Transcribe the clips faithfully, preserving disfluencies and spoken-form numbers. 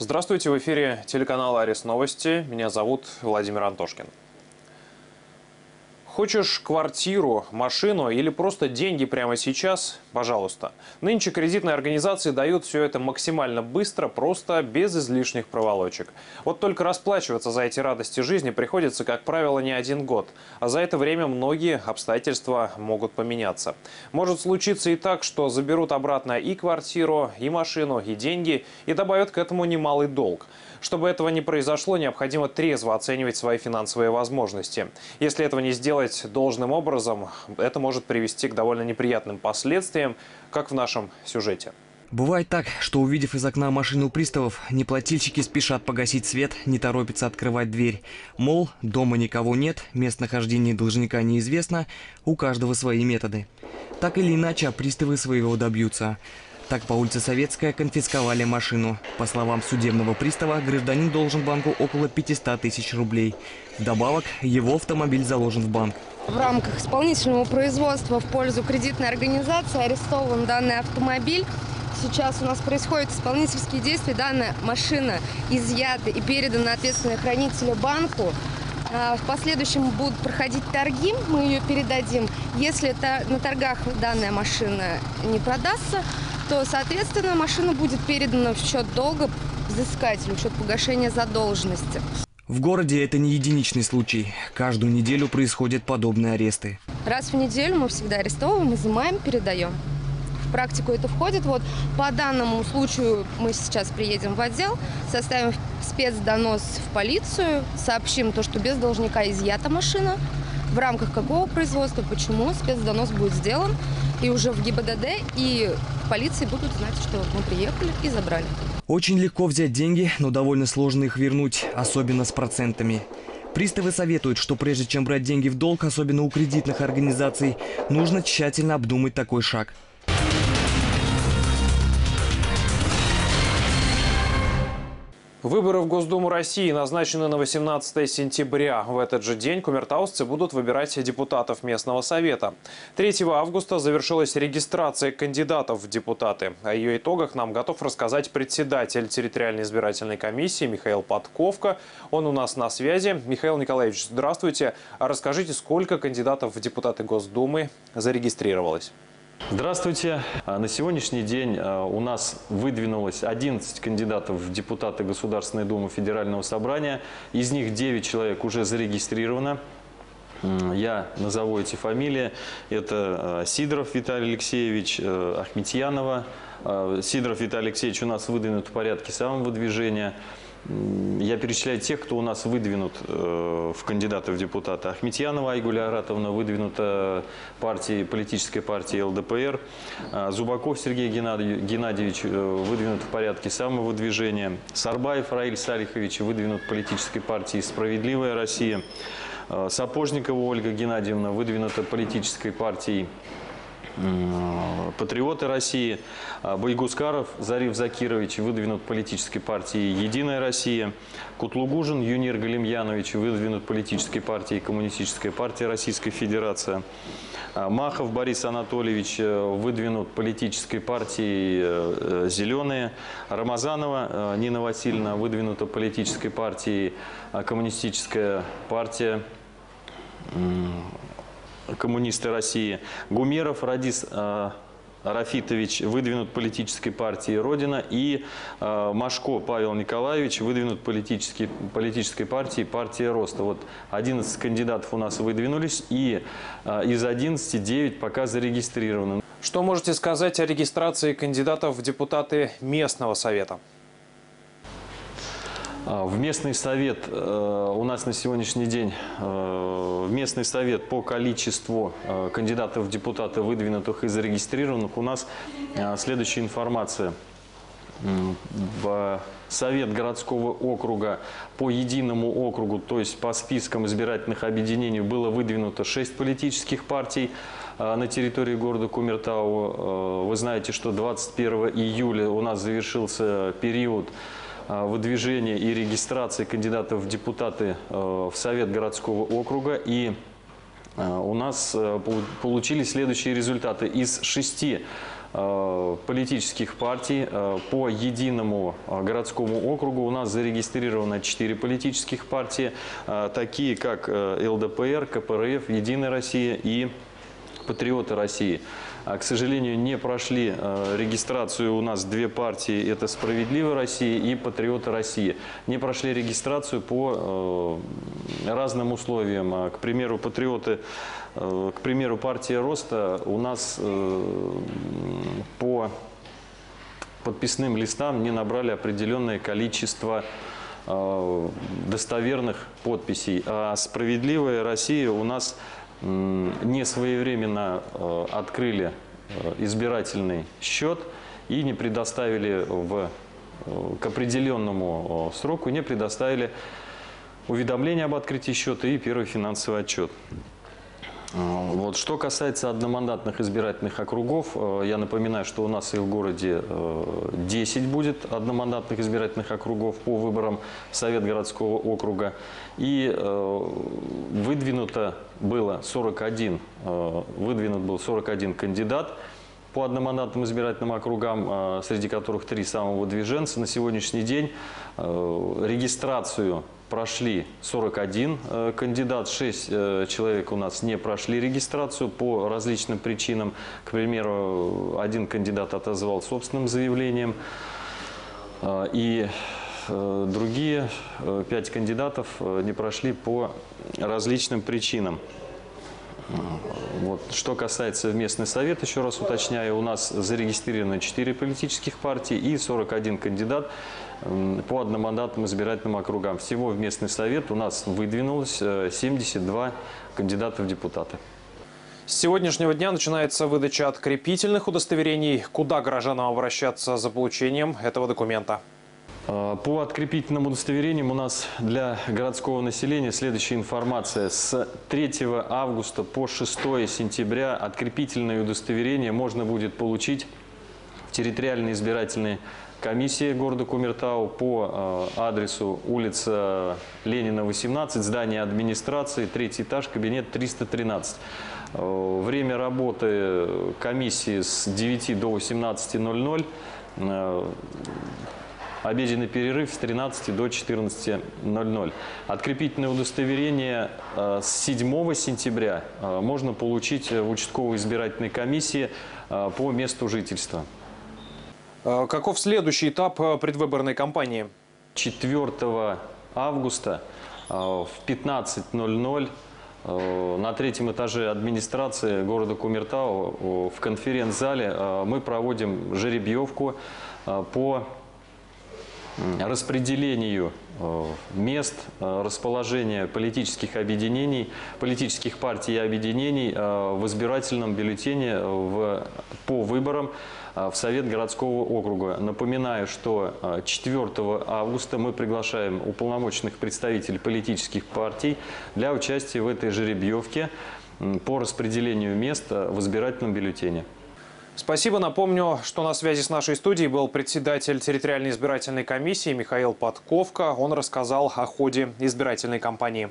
Здравствуйте, в эфире телеканала Арис Новости. Меня зовут Владимир Антошкин. Хочешь квартиру, машину или просто деньги прямо сейчас? Пожалуйста. Нынче кредитные организации дают все это максимально быстро, просто без излишних проволочек. Вот только расплачиваться за эти радости жизни приходится, как правило, не один год. А за это время многие обстоятельства могут поменяться. Может случиться и так, что заберут обратно и квартиру, и машину, и деньги, и добавят к этому немалый долг. Чтобы этого не произошло, необходимо трезво оценивать свои финансовые возможности. Если этого не сделать должным образом, это может привести к довольно неприятным последствиям, как в нашем сюжете. Бывает так, что, увидев из окна машину приставов, неплательщики спешат погасить свет, не торопятся открывать дверь. Мол, дома никого нет, местонахождение должника неизвестно, у каждого свои методы. Так или иначе, приставы своего добьются. Так по улице Советская конфисковали машину. По словам судебного пристава, гражданин должен банку около пятисот тысяч рублей. Вдобавок, его автомобиль заложен в банк. В рамках исполнительного производства в пользу кредитной организации арестован данный автомобиль. Сейчас у нас происходят исполнительские действия. Данная машина изъята и передана ответственной хранителю банку. В последующем будут проходить торги, мы ее передадим. Если на торгах данная машина не продастся, то, соответственно, машина будет передана в счет долга взыскателю, в счет погашения задолженности. В городе это не единичный случай. Каждую неделю происходят подобные аресты. Раз в неделю мы всегда арестовываем, изымаем, передаем. В практику это входит. Вот по данному случаю мы сейчас приедем в отдел, составим спецдонос в полицию, сообщим то, что без должника изъята машина. В рамках какого производства, почему спецдонос будет сделан. И уже в ГИБДД и в полиции будут знать, что мы приехали и забрали. Очень легко взять деньги, но довольно сложно их вернуть, особенно с процентами. Приставы советуют, что прежде чем брать деньги в долг, особенно у кредитных организаций, нужно тщательно обдумать такой шаг. Выборы в Госдуму России назначены на восемнадцатое сентября. В этот же день кумертаусцы будут выбирать депутатов местного совета. третьего августа завершилась регистрация кандидатов в депутаты. О ее итогах нам готов рассказать председатель территориальной избирательной комиссии Михаил Подковка. Он у нас на связи. Михаил Николаевич, здравствуйте. А расскажите, сколько кандидатов в депутаты Госдумы зарегистрировалось? Здравствуйте. На сегодняшний день у нас выдвинулось одиннадцать кандидатов в депутаты Государственной Думы Федерального собрания. Из них девять человек уже зарегистрировано. Я назову эти фамилии. Это Сидоров Виталий Алексеевич, Ахметьянова. Сидоров Виталий Алексеевич у нас выдвинут в порядке самого выдвижения. Я перечисляю тех, кто у нас выдвинут э, в кандидаты в депутаты. Ахметьянова Айгуля Аратовна выдвинута партией, политической партией эл дэ пэ эр. А Зубаков Сергей Геннадьевич э, выдвинут в порядке самого выдвижения. Сарбаев Раиль Салихович выдвинут политической партией «Справедливая Россия». Э, Сапожникова Ольга Геннадьевна выдвинута политической партией «Патриоты России». Байгускаров Зариф Закирович выдвинут политической партией «Единая Россия». Кутлугужин Юнир Галимьянович выдвинут политической партией «Коммунистическая партия Российской Федерации». Махов Борис Анатольевич выдвинут политической партией «Зеленые». Рамазанова Нина Васильевна выдвинута политической партией «Коммунистическая партия Коммунисты России». Гумеров Радис э, Рафитович выдвинут политической партией «Родина». И э, Машко Павел Николаевич выдвинут политической, политической партией «Партия Роста». Вот одиннадцать кандидатов у нас выдвинулись, и э, из одиннадцати девять пока зарегистрированы. Что можете сказать о регистрации кандидатов в депутаты местного совета? В местный совет э, у нас на сегодняшний день, э, в местный совет по количеству э, кандидатов в депутаты, выдвинутых и зарегистрированных, у нас э, следующая информация. В совет городского округа по единому округу, то есть по спискам избирательных объединений, было выдвинуто шесть политических партий э, на территории города Кумертау. Э, вы знаете, что двадцать первого июля у нас завершился период выдвижения и регистрации кандидатов в депутаты в Совет городского округа. И у нас получились следующие результаты. Из шести э, политических партий. Э, по единому э, городскому округу у нас зарегистрировано четыре политических партии, э, такие как э, эл дэ пэ эр, ка пэ эр эф, Единая Россия и Патриоты России. К сожалению, не прошли э, регистрацию у нас две партии, это «Справедливая Россия» и «Патриоты России». Не прошли регистрацию по э, разным условиям. К примеру, «Патриоты», э, к примеру, партия «Роста» у нас э, по подписным листам не набрали определенное количество э, достоверных подписей. А «Справедливая Россия» у нас не своевременно э, открыли э, избирательный счет и не предоставили в, э, к определенному э, сроку не предоставили уведомление об открытии счета и первый финансовый отчет. Вот. Что касается одномандатных избирательных округов, я напоминаю, что у нас и в городе десять будет одномандатных избирательных округов по выборам в Совет городского округа. И выдвинуто было сорок один, выдвинут был сорок один кандидат по одномандатным избирательным округам, среди которых три самовыдвиженца. На сегодняшний день регистрацию прошли сорок один кандидат, шесть человек у нас не прошли регистрацию по различным причинам. К примеру, один кандидат отозвал собственным заявлением, и другие пять кандидатов не прошли по различным причинам. Вот. Что касается в местный совет, еще раз уточняю, у нас зарегистрировано четыре политических партии и сорок один кандидат по одномандатным избирательным округам. Всего в местный совет у нас выдвинулось семьдесят два кандидата в депутаты. С сегодняшнего дня начинается выдача открепительных удостоверений. Куда горожанам обращаться за получением этого документа? По открепительным удостоверениям у нас для городского населения следующая информация. С третьего августа по шестое сентября открепительное удостоверение можно будет получить в территориальной избирательной комиссии города Кумертау по адресу улица Ленина, восемнадцать, здание администрации, третий этаж, кабинет триста тринадцать. Время работы комиссии с девяти до восемнадцати ноль-ноль. Обеденный перерыв с тринадцати до четырнадцати ноль-ноль. Открепительное удостоверение с седьмого сентября можно получить в участковой избирательной комиссии по месту жительства. Каков следующий этап предвыборной кампании? четвёртого августа в пятнадцать ноль-ноль на третьем этаже администрации города Кумертау в конференц-зале мы проводим жеребьевку по распределению мест, расположения политических объединений, политических партий и объединений в избирательном бюллетене в, по выборам в Совет городского округа. Напоминаю, что четвёртого августа мы приглашаем уполномоченных представителей политических партий для участия в этой жеребьевке по распределению мест в избирательном бюллетене. Спасибо. Напомню, что на связи с нашей студией был председатель территориальной избирательной комиссии Михаил Подковка. Он рассказал о ходе избирательной кампании.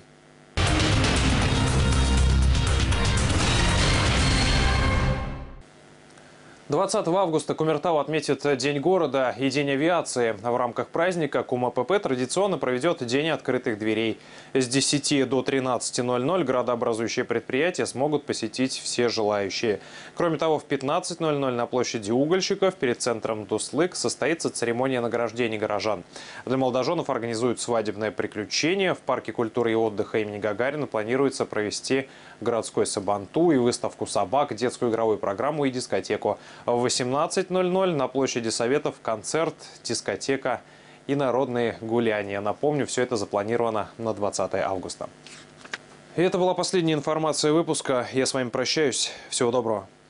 двадцатого августа Кумертау отметит День города и День авиации. В рамках праздника КумАПП традиционно проведет День открытых дверей. С десяти до тринадцати ноль-ноль градообразующие предприятия смогут посетить все желающие. Кроме того, в пятнадцать ноль-ноль на площади Угольщиков перед центром Дуслык состоится церемония награждения горожан. Для молодоженов организуют свадебное приключение. В парке культуры и отдыха имени Гагарина планируется провести городской сабантуй и выставку собак, детскую игровую программу и дискотеку. В восемнадцать ноль-ноль на площади Советов концерт, дискотека и народные гуляния. Напомню, все это запланировано на двадцатое августа. И это была последняя информация выпуска. Я с вами прощаюсь. Всего доброго.